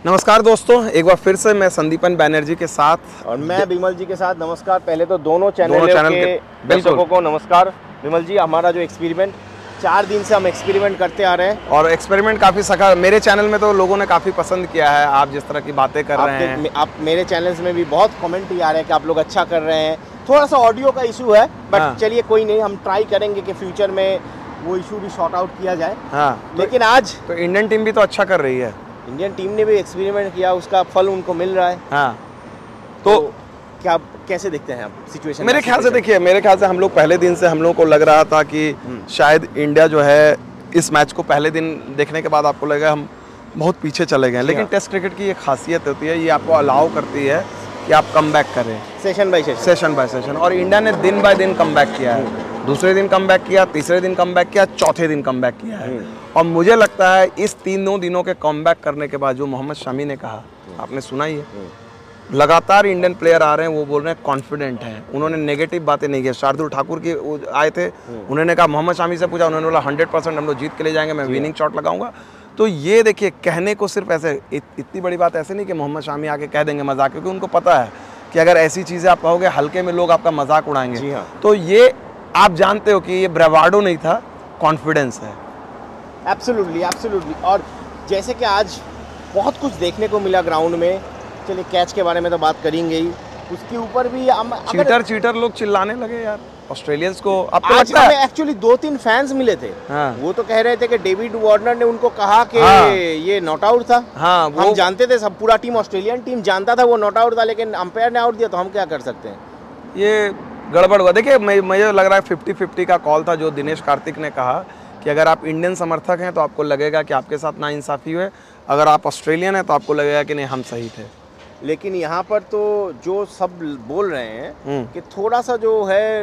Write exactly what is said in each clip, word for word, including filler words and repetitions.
नमस्कार दोस्तों, एक बार फिर से मैं संदीपन बैनर्जी के साथ और मैं विमल जी के साथ। नमस्कार। पहले तो दोनों चैनल, दोनों चैनल के, के दर्शकों को नमस्कार। विमल जी, हमारा जो एक्सपेरिमेंट चार दिन से हम एक्सपेरिमेंट करते आ रहे हैं और एक्सपेरिमेंट काफ़ी सका मेरे चैनल में तो लोगों ने काफ़ी पसंद किया है। आप जिस तरह की बातें कर रहे हैं, आप मेरे चैनल्स में भी बहुत कमेंट ही आ रहे हैं कि आप लोग अच्छा कर रहे हैं। थोड़ा सा ऑडियो का इशू है, बट हाँ। चलिए कोई नहीं, हम ट्राई करेंगे कि फ्यूचर में वो इशू भी शॉर्ट आउट किया जाए। हाँ। लेकिन तो, आज तो इंडियन टीम भी तो अच्छा कर रही है। इंडियन टीम ने भी एक्सपेरिमेंट किया, उसका फल उनको मिल रहा है। हाँ। तो, तो क्या कैसे देखते हैं आप सिचुएशन? मेरे ख्याल से देखिए, मेरे ख्याल से हम लोग पहले दिन से हम लोग को लग रहा था कि शायद इंडिया जो है इस मैच को पहले दिन देखने के बाद आपको लगेगा हम बहुत पीछे चले गए। लेकिन टेस्ट क्रिकेट की एक खासियत होती है, ये आपको अलाउ करती है कि आप कम बैक करें session by session session by session और इंडिया ने दिन बाय दिन कम बैक किया है। दूसरे दिन कम बैक किया, तीसरे दिन कम बैक किया, चौथे दिन कम बैक किया है। और मुझे लगता है इस तीनों दिनों के कम बैक करने के बाद जो मोहम्मद शमी ने कहा, आपने सुना ही है, लगातार इंडियन प्लेयर आ रहे हैं, वो बोल रहे हैं कॉन्फिडेंट हैं। उन्होंने नेगेटिव बातें नहीं की। शार्दुल ठाकुर की आए थे, उन्होंने कहा, मोहम्मद शमी से पूछा, उन्होंने बोला हंड्रेड परसेंट हम लोग जीत के ले जाएंगे, मैं विनिंग शॉट लगाऊंगा। तो ये देखिए, कहने को सिर्फ ऐसे इत, इतनी बड़ी बात ऐसे नहीं कि मोहम्मद शमी आके कह देंगे मजाक, क्योंकि उनको पता है कि अगर ऐसी चीज़ें आप कहोगे हल्के में लोग आपका मजाक उड़ाएंगे। हाँ। तो ये आप जानते हो कि ये ब्रेवाडो नहीं था, कॉन्फिडेंस है। Absolutely absolutely. और जैसे कि आज बहुत कुछ देखने को मिला ग्राउंड में। चलिए, कैच के बारे में तो बात करेंगे ही, उसके ऊपर भी हम चीटर चीटर लोग चिल्लाने लगे यार ऑस्ट्रेलियंस को। अब तो आज हमें एक्चुअली दो तीन फैंस मिले थे। हाँ। वो तो कह रहे थे कि डेविड वार्नर ने उनको कहा कि हाँ। ये नॉट आउट था। हाँ, वो हम जानते थे, सब पूरा टीम, ऑस्ट्रेलियन टीम जानता था वो नॉट आउट था, लेकिन अंपायर ने आउट दिया, तो हम क्या कर सकते हैं? ये गड़बड़ हुआ। देखिए, मुझे लग रहा है फिफ्टी फिफ्टी का कॉल था जो दिनेश कार्तिक ने कहा कि अगर आप इंडियन समर्थक हैं तो आपको लगेगा कि आपके साथ नाइंसाफ़ी हुई, अगर आप ऑस्ट्रेलियन हैं तो आपको लगेगा कि नहीं हम सही थे। लेकिन यहाँ पर तो जो सब बोल रहे हैं कि थोड़ा सा जो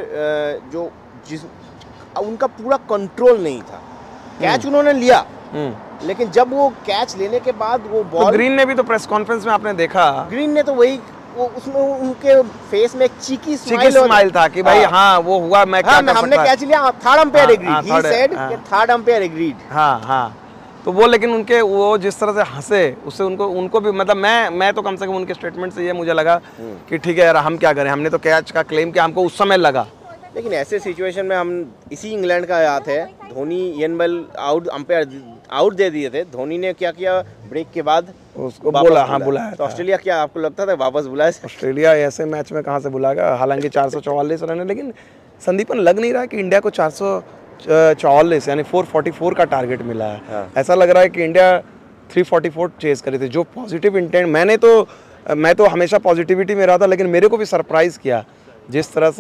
है, जो जिस उनका पूरा कंट्रोल नहीं था। कैच उन्होंने लिया, लेकिन जब वो कैच लेने के बाद वो बॉल, तो ग्रीन ने भी तो प्रेस कॉन्फ्रेंस में आपने देखा, ग्रीन ने तो वही, वो उसमें उनके फेस में एक चीकी स्माइल स्माइल था कि भाई हाँ वो हुआ, मैं क्या कर हमने कैच लिया, third umpire agreed, he said कि थर्ड अंपायर एग्रीड। हाँ हाँ। तो वो, लेकिन उनके वो जिस तरह से हंसे, उससे उनको उनको भी मतलब मैं मैं तो कम से कम उनके स्टेटमेंट से ये मुझे लगा कि ठीक है यार, हम क्या करें, हमने तो कैच का क्लेम किया, हमको उस समय लगा। लेकिन ऐसे सिचुएशन में हम इसी इंग्लैंड का याद है, Dhoni Ian Bell out, umpire out दे दिए थे, धोनी ने क्या किया, ब्रेक के बाद उसको बोला, हाँ बुलाया। तो ऑस्ट्रेलिया, क्या आपको लगता था वापस बुलाया? ऑस्ट्रेलिया ऐसे मैच में कहाँ से बुलाएगा, हालांकि चार सौ चौवालीस रन है, लेकिन संदीपन लग नहीं रहा कि इंडिया को चार सौ चौवालीस यानी चार सौ चौवालीस का टारगेट मिला है। हाँ। ऐसा लग रहा है कि इंडिया तीन सौ चौवालीस चेज करी थी। जो पॉजिटिव इंटेंट, मैंने तो मैं तो हमेशा पॉजिटिविटी में रहा था, लेकिन मेरे को भी सरप्राइज किया जिस तरह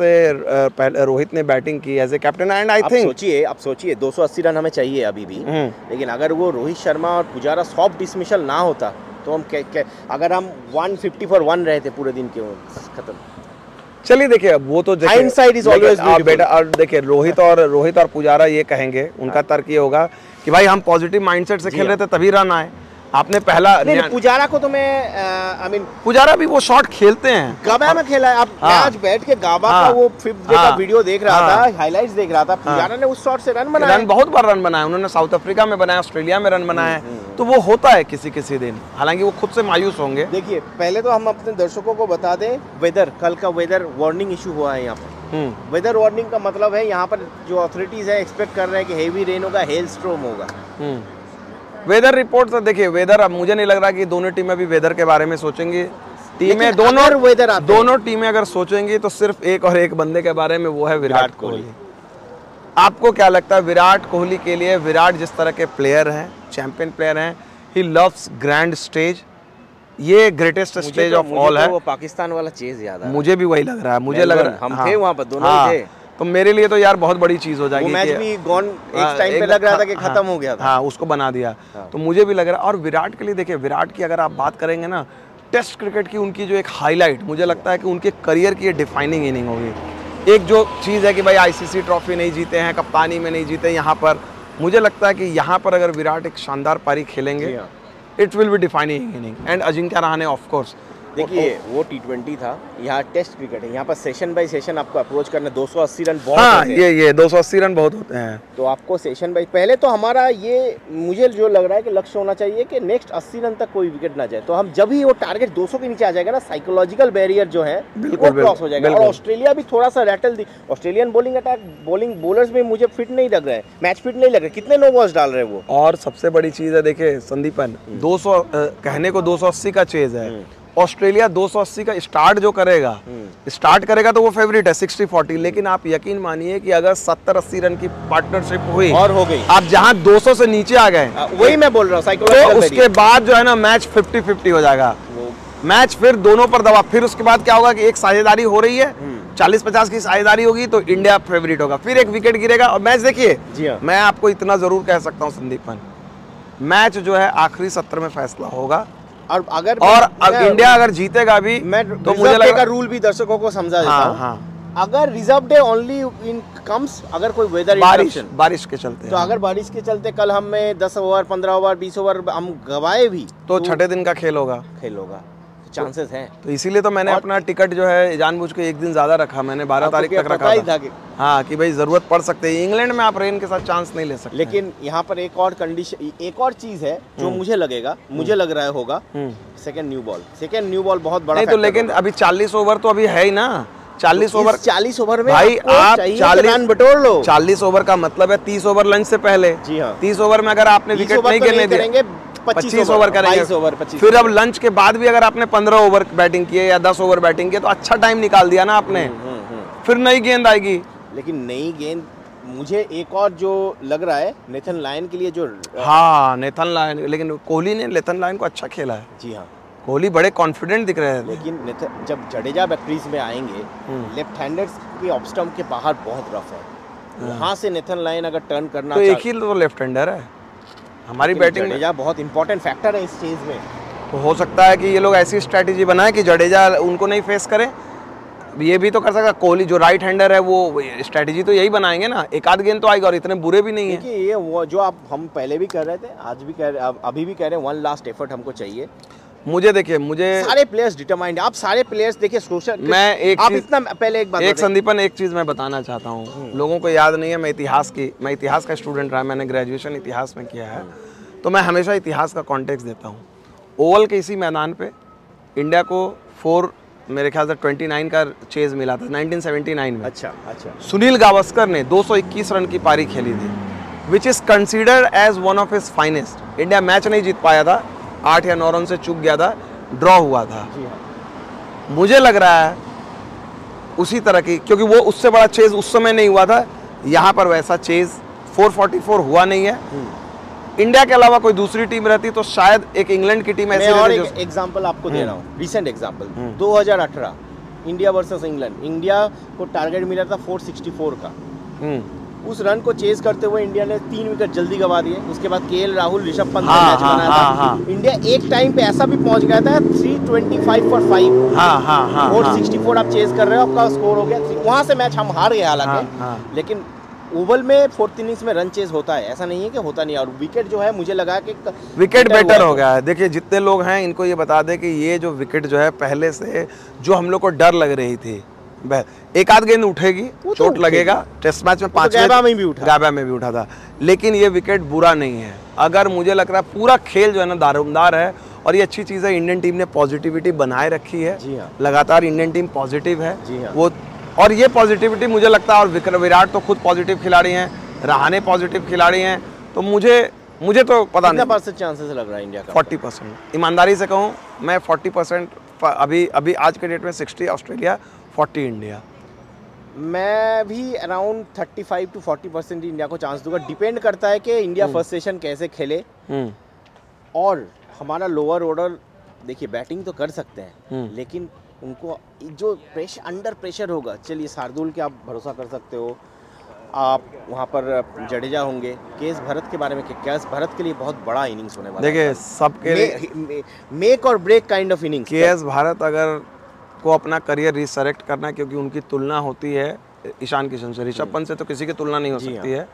से रोहित ने बैटिंग की as a captain. And I think सोचिए, आप सोचिए दो सौ अस्सी रन हमें चाहिए अभी भी, लेकिन अगर वो रोहित शर्मा और पुजारा सॉफ्ट डिसमिसल ना होता तो हम क्या, क्या, अगर हम एक सौ पचास फॉर वन रहे थे पूरे दिन के, खत्म। चलिए देखिए, वो तो हाइंडसाइट इज ऑलवेज बेटर। और देखिए, रोहित और रोहित और पुजारा ये कहेंगे, उनका तर्क ये होगा कि भाई हम पॉजिटिव माइंडसेट से खेल रहे थे तभी रन आए। आपने पहला नहीं, पुजारा को तो मैं आई मीन पुजारा भी वो शॉट खेलते हैं, गाबा में खेला है। आप आज बैठ के गाबा का वो फिफ्थ डे का वीडियो देख रहा था, हाइलाइट्स देख रहा था, पुजारा ने उस शॉट से रन बनाए, रन बहुत बार रन बनाए उन्होंने, साउथ अफ्रीका में बनाया, ऑस्ट्रेलिया में रन बनाए। तो वो होता है किसी किसी दिन, हालांकि वो खुद से मायूस होंगे। देखिए, पहले तो हम अपने दर्शकों को बता दें, वेदर, कल का वेदर वार्निंग इशू हुआ है यहाँ पर। वेदर वार्निंग का मतलब है यहाँ पर जो अथॉरिटीज है एक्सपेक्ट कर रहे हैं कि हेवी रेन होगा, हेल स्ट्रोम होगा। वेदर रिपोर्ट तो देखिए, वेदर, अब मुझे नहीं लग रहा कि दोनों टीमें भी वेदर के बारे में सोचेंगी। टीमें दोनों वेदर दोनों टीमें अगर सोचेंगी तो सिर्फ एक और एक बंदे के बारे में, वो है विराट कोहली। आपको क्या लगता है विराट कोहली के लिए? विराट जिस तरह के प्लेयर हैं, चैंपियन प्लेयर हैं, ही लव्स ग्रैंड स्टेज, ये ग्रेटेस्ट स्टेज ऑफ ऑल है। वो पाकिस्तान वाला चेज याद है, मुझे भी वही लग रहा है, मुझे लग रहा है हम थे वहाँ पर, दोनों थे। तो मेरे लिए तो यार बहुत बड़ी चीज हो जाएगी। वो मैच भी गॉन, एक टाइम पे लग रहा था कि खत्म हो गया था। हाँ, उसको बना दिया। हाँ। तो मुझे भी लग रहा है। और विराट के लिए देखिए, विराट की अगर आप बात करेंगे ना, टेस्ट क्रिकेट की उनकी जो एक हाईलाइट, मुझे लगता है कि उनके करियर की ये डिफाइनिंग इनिंग होगी। एक जो चीज़ है कि भाई आईसीसी ट्रॉफी नहीं जीते हैं, कप्तानी में नहीं जीते, यहाँ पर मुझे लगता है कि यहाँ पर अगर विराट एक शानदार पारी खेलेंगे, it will be defining inning. And Ajinkya Rahane of course, देखिए वो टी ट्वेंटी था, यहाँ टेस्ट क्रिकेट है, यहाँ पर सेशन बाय सेशन आपको अप्रोच करना, दो सौ अस्सी रन बहुत हाँ, ये ये दो सौ अस्सी रन बहुत होते हैं। तो आपको सेशन बाय, पहले तो हमारा ये मुझे जो लग रहा है कि लक्ष्य होना चाहिए कि नेक्स्ट अस्सी रन तक कोई विकेट ना जाए। तो हम जब ही वो टारगेट दो सौ के नीचे आ जाएगा ना, साइकोलॉजिकल बैरियर जो है वो क्रॉस हो जाएगा। और ऑस्ट्रेलिया भी थोड़ा सा रैटल दी, Australian bowling attack, bowling bowlers में मुझे फिट नहीं लग रहा है, मैच फिट नहीं लग रहा है, कितने नो बॉल्स डाल रहे हैं वो। और सबसे बड़ी चीज है, देखिए संदीपन, दो सौ कहने को दो सौ अस्सी का चेज है, ऑस्ट्रेलिया दो सौ अस्सी का स्टार्ट जो करेगा, स्टार्ट करेगा तो वो फेवरेट है सिक्सटी फोर्टी, लेकिन आप यकीन मानिए कि अगर सत्तर अस्सी रन की पार्टनरशिप हुई और हो गई, आप जहां दो सौ से नीचे आ गए, वही मैं बोल रहा हूं, तो उसके बाद जो है ना मैच फिफ्टी फिफ्टी हो जाएगा, मैच फिर दोनों पर दबाव। फिर उसके बाद क्या होगा कि एक साझेदारी हो रही है, चालीस पचास की साझेदारी होगी तो इंडिया फेवरेट होगा, फिर एक विकेट गिरेगा और मैच देखिए। मैं आपको इतना जरूर कह सकता हूँ संदीपन, मैच जो है आखिरी सत्र में फैसला होगा। और अगर और अब इंडिया अगर जीतेगा भी मैं तो मुझे लगेगा रूल भी दर्शकों को समझा देता हूं। हाँ, हाँ। अगर reserve day only in comes, अगर कोई वेदर बारिश बारिश के चलते, तो अगर बारिश के चलते कल हमें दस ओवर पंद्रह ओवर बीस ओवर हम गवाए भी, तो छठे दिन का खेल होगा खेल होगा चांसेस हैं। तो इसीलिए तो मैंने अपना टिकट जो है जानबूझ के एक दिन ज्यादा रखा, मैंने बारह तारीख तक रखा था, था हाँ कि भाई जरूरत पड़ सकती है। इंग्लैंड में आप रेन के साथ चांस नहीं ले सकते। लेकिन यहाँ पर एक और कंडीशन, एक और चीज है जो मुझे लगेगा, मुझे लग रहा है होगा, second new ball, second new ball बहुत बड़ा नहीं तो, लेकिन अभी चालीस ओवर तो अभी है ही ना, चालीस ओवर चालीस ओवर में भाई आप चालीस रन बटोर लो। चालीस ओवर का मतलब है तीस ओवर लंच से पहले। जी हाँ, तीस ओवर में अगर आपने विकेट नहीं गिरने दिए, पच्चीस ओवर करेंगे ओवर, फिर अब लंच के बाद भी अगर आपने पंद्रह ओवर बैटिंग की है या दस ओवर बैटिंग की है तो अच्छा टाइम निकाल दिया ना आपने, फिर नई गेंद आएगी। लेकिन नई गेंद मुझे एक और जो लग रहा है नेथन लायन के लिए जो, हाँ नेथन लायन, लेकिन कोहली ने नेथन लायन को अच्छा खेला है। जी हाँ, कोहली बड़े कॉन्फिडेंट दिख रहे हैं। लेकिन जब जडेजा क्रीज में आएंगे, लेफ्ट हैंडर्स के ऑफ स्टंप के बाहर बहुत रफ है, वहां से नेथन लायन अगर टर्न करना तो एक ही तो लेफ्ट हैंडर है हमारी बैटिंग में, जडेजा बहुत इंपॉर्टेंट फैक्टर है इस चीज में। तो हो सकता है कि ये लोग ऐसी स्ट्रैटेजी बनाए कि जडेजा उनको नहीं फेस करे। ये भी तो कर सकता, कोहली जो राइट हैंडर है वो स्ट्रैटेजी तो यही बनाएंगे ना, एक आध गेंद तो आएगा और इतने बुरे भी नहीं है। ये वो जो आप हम पहले भी कर रहे थे, आज भी कह रहे, अभी भी कह रहे हैं, वन लास्ट एफर्ट हमको चाहिए। मुझे देखिए, मुझे सारे प्लेयर्स डिटरमाइंड, आप सारे प्लेयर्स देखिए सोशल, मैं एक आप इतना पहले एक बात एक संदीपन एक चीज मैं बताना चाहता हूँ, लोगों को याद नहीं है, मैं इतिहास की मैं इतिहास का स्टूडेंट रहा, मैंने ग्रेजुएशन इतिहास में किया है, तो मैं हमेशा इतिहास का कॉन्टेक्स्ट देता हूँ। ओवल के इसी मैदान पे इंडिया को फोर मेरे ख्याल से उनतीस का चेज मिला था नाइनटीन सेवेंटी नाइन में। अच्छा अच्छा। सुनील गावस्कर ने दो सौ इक्कीस रन की पारी खेली थी, which is considered as one of his finest. India match नहीं जीत पाया था, आठ या नौ रन से चूक गया था, ड्रॉ हुआ था। मुझे लग रहा है उसी तरह की, क्योंकि वो उससे बड़ा चेज उस समय नहीं हुआ था, यहाँ पर वैसा चेज चार सौ चौवालीस हुआ नहीं है। इंडिया के अलावा कोई दूसरी टीम रहती तो शायद एक इंग्लैंड की टीम ऐसी रहती। और एक एग्जांपल आपको दे रहा हूँ, रिसेंट एग्जांपल, दो हज़ार अठारह इंडिया वर्सेस इंग्लैंड, इंडिया को टारगेट मिला था चार सौ चौंसठ का, उस रन को चेज करते हुए इंडिया ने तीन विकेट जल्दी गवा दिए। उसके बाद केएल राहुल, ऋषभ पंत ने मैच बनाया था। इंडिया एक टाइम पे ऐसा भी पहुंच गया था तीन सौ पच्चीस फॉर फाइव, हाँ हाँ हाँ, चार सौ चौंसठ आप चेज कर रहे हो, आपका स्कोर हो गया, वहां से मैच हम हार गए हालांकि, लेकिन ओवल में फोर्थ इनिंग्स में रन चेज होता है, ऐसा नहीं है कि होता नहीं। और विकेट जो है मुझे लगा कि विकेट बेटर हो गया है। देखिए जितने लोग हैं इनको ये बता दें कि ये जो विकेट जो है पहले से जो हम लोग को डर लग रही थी, एक आध गेंद उठेगी, चोट लगेगा, टेस्ट मैच में पांच गैबा में भी उठा गैबा में भी उठा था, लेकिन ये विकेट बुरा नहीं है। अगर मुझे लग रहा है पूरा खेल जो है ना दारोमदार है, और ये अच्छी चीज़ है, इंडियन टीम ने पॉजिटिविटी बनाए रखी है। जी हाँ। लगातार इंडियन टीम पॉजिटिव है। जी हाँ। वो और ये पॉजिटिविटी मुझे लगता है, और विराट तो खुद पॉजिटिव खिलाड़ी हैं, रहाणे पॉजिटिव खिलाड़ी हैं, तो मुझे मुझे तो पता नहीं परसेंट चांसेस लग रहा है इंडिया का। फोर्टी परसेंट ईमानदारी से कहूँ मैं, फोर्टी परसेंट अभी अभी आज के डेट में सिक्सटी ऑस्ट्रेलिया, फोर्टी इंडिया। मैं भी around thirty five to forty percent India को चांस दूंगा। डिपेंड करता है कि इंडिया फर्स्ट सेशन कैसे खेले, और हमारा लोअर ऑर्डर देखिए बैटिंग तो कर सकते हैं, लेकिन उनको जो प्रेशर, अंडर प्रेशर होगा, चलिए शार्दुल के आप भरोसा कर सकते हो, आप वहाँ पर जडेजा होंगे, केएस भरत के बारे में, केएस भरत के लिए बहुत बड़ा इनिंग्स होने वाला है। देखिए सबके लिए मेक और break kind of innings. KS Bharat अगर को अपना करियर रिसरेक्ट करना, क्योंकि उनकी तुलना होती है ईशान किशन से, ऋषभ पंत से तो किसी की तुलना नहीं हो सकती है,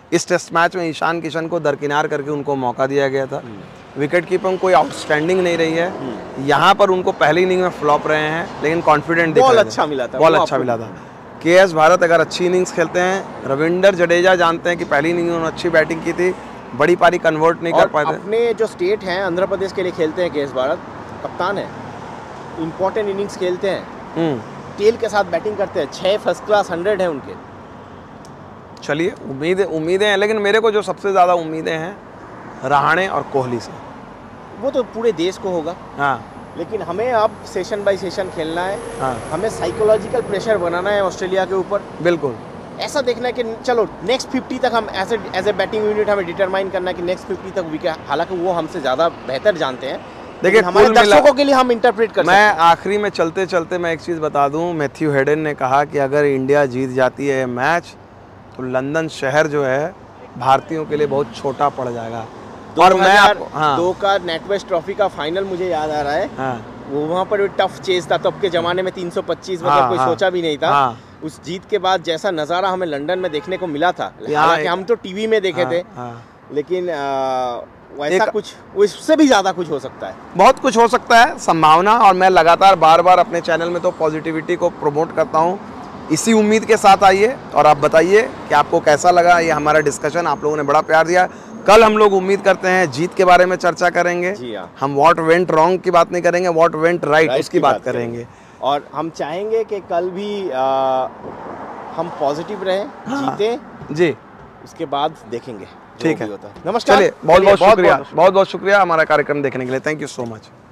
इस टेस्ट मैच में ईशान किशन को दरकिनार करके उनको मौका दिया गया था। विकेट कीपिंग कोई आउटस्टैंडिंग नहीं रही है। यहाँ पर उनको पहली इनिंग में फ्लॉप रहे हैं, लेकिन कॉन्फिडेंट दिख रहे थे। बॉल अच्छा मिला था, बॉल अच्छा मिला था। के एस भारत अगर अच्छी इनिंग्स खेलते हैं, रविंदर जडेजा जानते हैं कि पहली इनिंग में उन्होंने अच्छी बैटिंग की थी, बड़ी पारी कन्वर्ट नहीं कर पाए थे। अपने जो स्टेट हैं आंध्र प्रदेश के लिए खेलते हैं के एस भारत, कप्तान है, इंपॉर्टेंट इनिंग्स खेलते हैं, टेल के साथ बैटिंग करते हैं, छह फर्स्ट क्लास हंड्रेड है उनके। चलिए उम्मीदें उम्मीदें हैं, लेकिन मेरे को जो सबसे ज़्यादा उम्मीदें हैं रहाणे और कोहली से। वो तो पूरे देश को होगा। हाँ, लेकिन हमें अब सेशन बाय सेशन खेलना है। हाँ, हमें साइकोलॉजिकल प्रेशर बनाना है ऑस्ट्रेलिया के ऊपर। बिल्कुल ऐसा देखना है कि चलो नेक्स्ट फिफ्टी तक हम as as a batting unit हमें डिटरमाइन करना है कि नेक्स्ट फिफ्टी तक विकेट, हालांकि वो हमसे ज़्यादा बेहतर जानते हैं। देखिए हमारे दर्शकों के लिए हम इंटरप्रेट कर मैं आखिरी में चलते चलते मैं एक चीज़ बता दूं, मैथ्यू हेडन ने कहा कि अगर इंडिया जीत जाती है मैच तो लंदन शहर जो है भारतीयों के लिए बहुत छोटा पड़ जाएगा। और मैं आपको हाँ, दो का नेटवेस्ट ट्रॉफी का फाइनल मुझे याद आ रहा है। हाँ, वो वहाँ पर टफ चेज था, तब के ज़माने में तीन सौ पच्चीस मतलब हाँ, कोई हाँ, सोचा भी नहीं था। हाँ, उस जीत के बाद जैसा नज़ारा हमें लंदन में देखने को मिला था, हालांकि हम तो टीवी में देखे हाँ, थे, हाँ, लेकिन आ, वैसा कुछ उससे भी ज़्यादा कुछ हो सकता है। बहुत कुछ हो सकता है, संभावना। और मैं लगातार बार बार अपने चैनल में तो पॉजिटिविटी को प्रमोट करता हूँ। इसी उम्मीद के साथ आइए और आप बताइए कि आपको कैसा लगा ये हमारा डिस्कशन। आप लोगों ने बड़ा प्यार दिया। कल हम लोग उम्मीद करते हैं जीत के बारे में चर्चा करेंगे। जी हाँ। हम व्हाट वेंट रॉन्ग की बात नहीं करेंगे, व्हाट वेंट राइट उसकी बात करेंगे। और हम चाहेंगे कि कल भी आ, हम पॉजिटिव रहें, हाँ, जीतें जी, उसके बाद देखेंगे। ठीक है, नमस्कार। चलिए बहुत बहुत शुक्रिया, बहुत बहुत शुक्रिया हमारा कार्यक्रम देखने के लिए। Thank you so much.